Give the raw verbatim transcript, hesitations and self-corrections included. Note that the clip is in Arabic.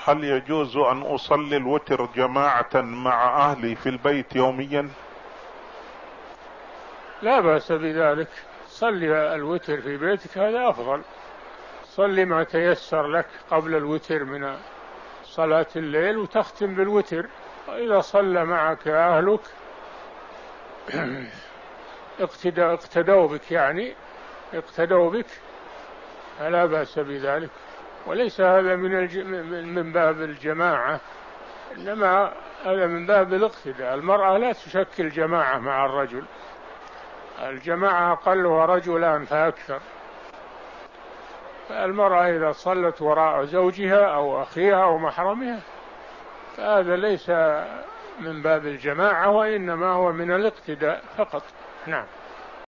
هل يجوز أن أصلي الوتر جماعة مع أهلي في البيت يوميا؟ لا بأس بذلك، صلي الوتر في بيتك هذا أفضل، صلي ما تيسر لك قبل الوتر من صلاة الليل وتختم بالوتر، وإذا صلى معك أهلك اقتدوا بك، يعني اقتدوا بك فلا بأس بذلك، وليس هذا من الج... من باب الجماعة، إنما هذا من باب الاقتداء. المرأة لا تشكل جماعة مع الرجل، الجماعة أقلها رجلان فأكثر، فالمرأة إذا صلت وراء زوجها أو أخيها أو محرمها فهذا ليس من باب الجماعة، وإنما هو من الاقتداء فقط. نعم.